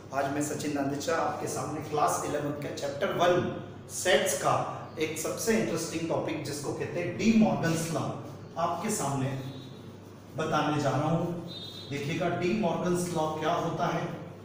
आज मैं सचिन नांदेचा आपके सामने क्लास 11 का चैप्टर 1 सेट्स का एक सबसे इंटरेस्टिंग टॉपिक जिसको कहते हैं डी मॉर्गन्स लॉ आपके सामने बताने जा रहा हूं। देखिएगा डी मॉर्गन्स लॉ क्या होता है।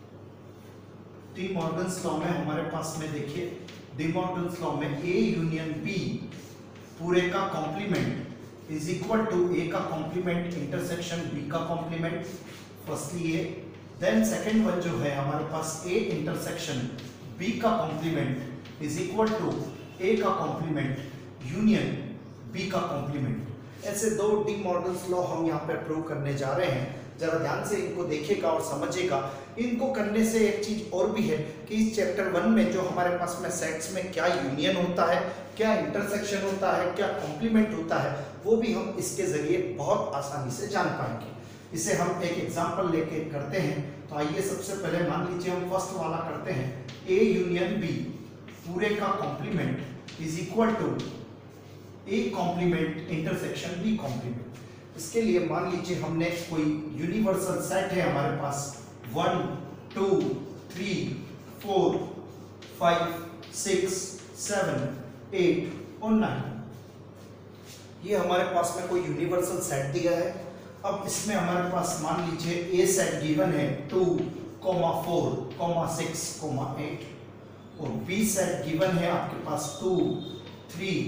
डी मॉर्गन्स लॉ में हमारे पास में देखिए डी मॉर्गन्स लॉ में ए यूनियन बी पूरे का complement is equal to A का कॉम्प्लीमेंट इंटरसेक्शन बी का कॉम्प्लीमेंट। फर्स्टली ये देन सेकंड वन जो है हमारे पास ए इंटरसेक्शन बी का complement is equal to A का कॉम्प्लीमेंट यूनियन बी का कॉम्प्लीमेंट। ऐसे दो डी मॉर्गन्स लॉ हम यहाँ पे प्रूव करने जा रहे हैं। जरा ध्यान से इनको देखिएगा और समझिएगा। इनको करने से एक चीज और भी है कि इस चैप्टर 1 में जो हमारे पास में सेट्स में क्या यूनियन होता है, क्या इंटरसेक्शन होता है, क्या कॉम्प्लीमेंट होता है, वो भी हम इसके जरिए बहुत आसानी से जान पाएंगे। इसे हम एक एग्जांपल लेके करते हैं। तो आइए सबसे पहले मान लीजिए हम फर्स्ट वाला करते हैं। ए यूनियन बी पूरे का complement is equal to A complement intersection B complement. इसके लिए मान लीजिए हमने कोई यूनिवर्सल सेट है हमारे पास 1 2 3 4 5 6 7 8 और 9। ये हमारे पास में कोई यूनिवर्सल सेट दिया है। अब इसमें हमारे पास मान लीजिए ए सेट गिवन है 2, 4, 6, 8 और बी सेट गिवन है आपके पास 2, 3,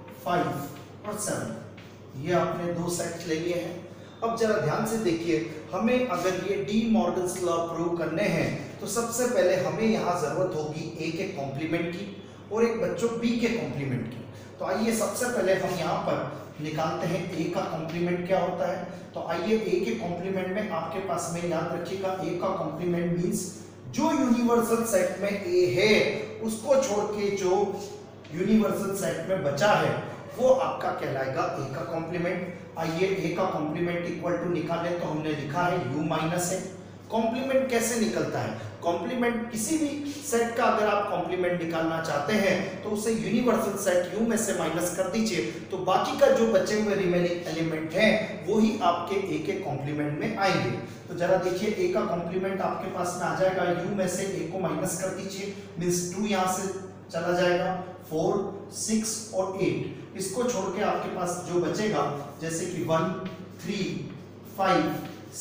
5 और 7। ये आपने दो सेट ले लिए हैं। अब जरा ध्यान से देखिए, हमें अगर ये डी मॉर्गन्स लॉ प्रूव करने हैं तो सबसे पहले हमें यहाँ जरूरत होगी ए के कॉम्प्लीमेंट की और एक बच्चों बी के कॉम्प्लीमेंट की। तो आइए सबसे पहले हम यहाँ पर निकालते हैं ए का कॉम्प्लीमेंट क्या होता है। तो आइए ए के कॉम्प्लीमेंट में आपके पास में याद रखिएगा ए का कॉम्प्लीमेंट मींस जो यूनिवर्सल सेट में ए है उसको छोड़ के जो यूनिवर्सल सेट में बचा है वो आपका कहलाएगा ए का कॉम्प्लीमेंट। आइए ए का कॉम्प्लीमेंट इक्वल टू निकालें तो हमने लिखा है u माइनस है। कॉम्प्लीमेंट कैसे निकलता है? कॉम्प्लीमेंट किसी भी सेट का अगर आप कॉम्प्लीमेंट निकालना चाहते हैं तो उसे यूनिवर्सल सेट u में से माइनस कर दीजिए, तो बाकी का जो बचे हुए रिमेनिंग एलिमेंट हैं वो ही आपके a के कॉम्प्लीमेंट में आएंगे। तो जरा देखिए a का कॉम्प्लीमेंट आपके पास में आ जाएगा, u में से a को माइनस कर दीजिए मींस 2 यहां से चला जाएगा, 4, 6 और 8 इसको छोड़ के आपके पास जो बचेगा जैसे कि 1, 3, 5,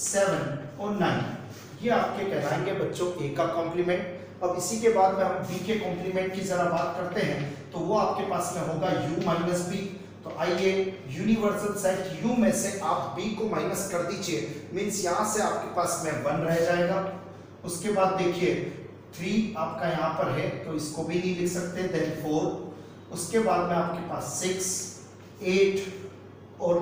7 और 9 ये आपके कहलाएंगे बच्चों ए का कॉम्प्लीमेंट। अब इसी के बाद में हम बी के कॉम्प्लीमेंट की जरा बात करते हैं तो वो आपके पास में होगा u माइनस बी। तो आइए यूनिवर्सल सेट u में से आप b को माइनस कर दीजिए मींस यहाँ से आपके पास में 1 रह जाएगा। उसके बाद देखिए 3 आपका यहाँ पर है तो इसको भी नहीं लिख सकते, देन 4, उसके बाद में आपके पास 6, 8 और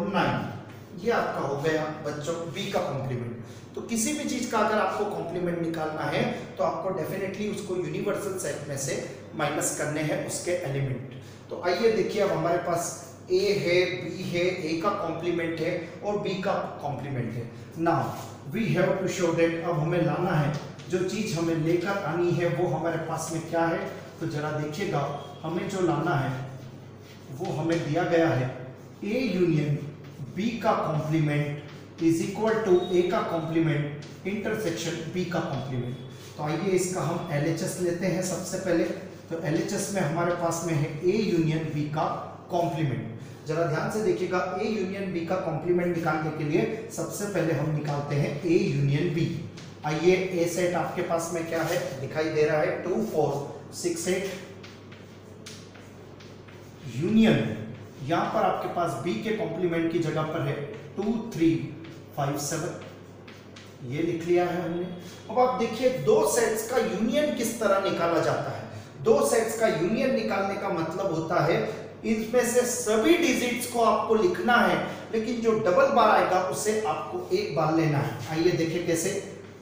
9 ये आपका हो गया बच्चों बी का कॉम्प्लीमेंट। तो किसी भी चीज का अगर आपको कॉम्प्लीमेंट निकालना है तो आपको डेफिनेटली उसको यूनिवर्सल सेट में से माइनस करने हैं उसके एलिमेंट। तो आइए देखिए अब हमारे पास ए है, बी है, ए का कॉम्प्लीमेंट है और बी का कॉम्प्लीमेंट है। Now we have to show that, अब हमें लाना है जो चीज हमें लेकर आनी है वो हमारे पास में क्या है। तो जरा देखिएगा हमें जो लाना है वो हमें दिया गया है ए यूनियन बी का complement is equal to A का कॉम्प्लीमेंट इंटरसेक्शन बी का कॉम्प्लीमेंट। तो आइए इसका हम LHS लेते हैं सबसे पहले। तो LHS में हमारे पास में है ए यूनियन बी का कॉम्प्लीमेंट। जरा ध्यान से देखिएगा, ए यूनियन बी का कॉम्प्लीमेंट निकालने के लिए सबसे पहले हम निकालते हैं ए यूनियन बी। आइए ए सेट आपके पास में क्या है दिखाई दे रहा है 2, 4, 6, 8 यूनियन यहां पर आपके पास बी के कॉम्प्लीमेंट की जगह पर है 2, 3, 5, 7 ये लिख लिया है हमने। अब आप देखिए दो सेट्स का यूनियन किस तरह निकाला जाता है। दो सेट्स का यूनियन निकालने का मतलब होता है इनमें से सभी डिजिट्स को आपको लिखना है लेकिन जो डबल बार आएगा उसे आपको एक बार लेना है। आइए देखिए कैसे।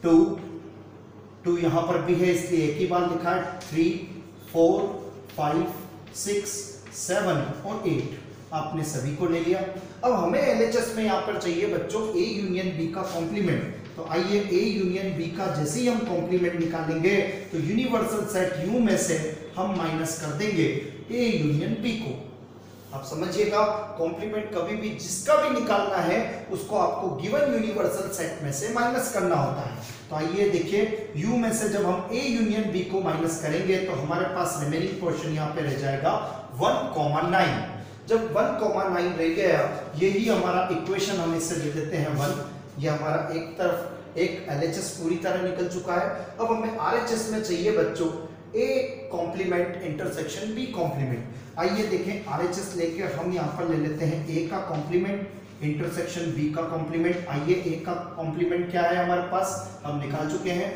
2 यहां पर भी है इसलिए एक ही बार लिखा है, 3, 4, 5, 6, 7 और 8 आपने सभी को ले लिया। अब हमें LHS में यहाँ पर चाहिए बच्चों ए यूनियन बी का कॉम्प्लीमेंट। तो आइए ए यूनियन बी का जैसे ही हम कॉम्प्लीमेंट निकालेंगे तो यूनिवर्सल सेट u में से हम माइनस कर देंगे ए यूनियन बी को। आप समझिएगा कॉम्प्लीमेंट कभी भी जिसका भी निकालना है उसको आपको गिवन यूनिवर्सल सेट में से माइनस करना होता है। तो आइए देखिए, U में से जब हम A यूनियन B को माइनस करेंगे तो हमारे पास रिमेनिंग पोर्शन यहाँ पे रह जाएगा 1,9। जब 1,9 रह गया, यही हमारा इक्वेशन हम इससे दे देते हैं 1। ये हमारा एक तरफ एक LHS पूरी तरह निकल चुका है। अब हमें RHS में चाहिए बच्चों A complement intersection B complement. आइए देखें, RHS लेके हम यहाँ पर ले लेते हैं A का कॉम्प्लीमेंट इंटरसेक्शन B का कॉम्प्लीमेंट। आइए A का कॉम्प्लीमेंट क्या है हमारे पास, हम निकाल चुके हैं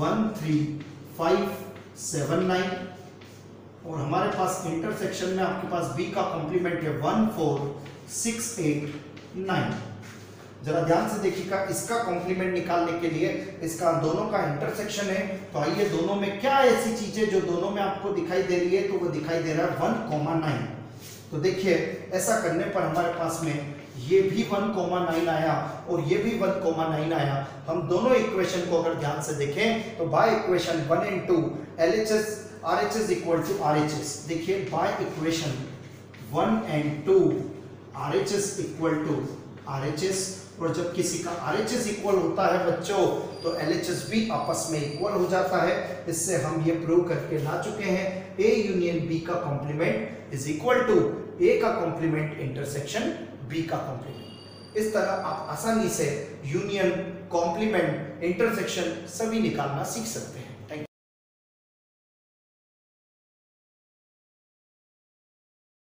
1,3,5,7,9 और हमारे पास इंटरसेक्शन में आपके पास B का कॉम्प्लीमेंट है 1,4,6,8,9। जरा ध्यान से देखिएगा, इसका कॉम्प्लीमेंट निकालने के लिए इसका दोनों का इंटरसेक्शन है, तो आइए दोनों में क्या ऐसी चीजें जो दोनों में आपको दिखाई दे रही है, तो वो दिखाई दे रहा है 1,9। तो देखिए ऐसा करने पर हमारे पास में ये भी 1,9 आया और ये भी 1,9 आया। हम दोनों इक्वेशन को अगर ध्यान से देखें तो by equation 1 and 2 LHS RHS equal to RHS। देखिए by equation 1 and 2 RHS equal to RHS, और जब किसी का RHS इक्वल होता है बच्चों तो LHS भी आपस में इक्वल हो जाता है। इससे हम ये प्रूव करके ला चुके हैं A यूनियन B का complement is equal to A का कॉम्प्लीमेंट इंटरसेक्शन B का कॉम्प्लीमेंट। इस तरह आप आसानी से यूनियन, कॉम्प्लीमेंट, इंटरसेक्शन सभी निकालना सीख सकते हैं।